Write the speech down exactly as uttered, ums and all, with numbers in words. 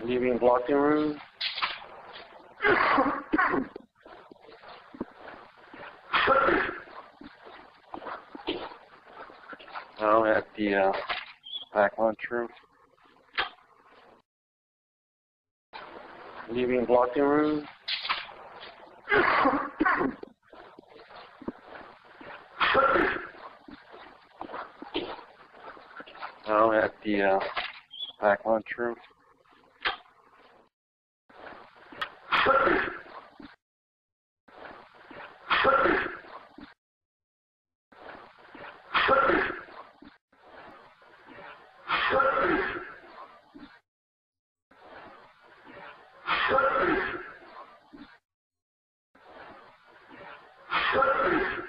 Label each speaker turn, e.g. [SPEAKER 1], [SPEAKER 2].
[SPEAKER 1] Leaving blocking room. Now at the uh, back lunchroom. Leaving blocking room. Now at the uh, back lunchroom. Shut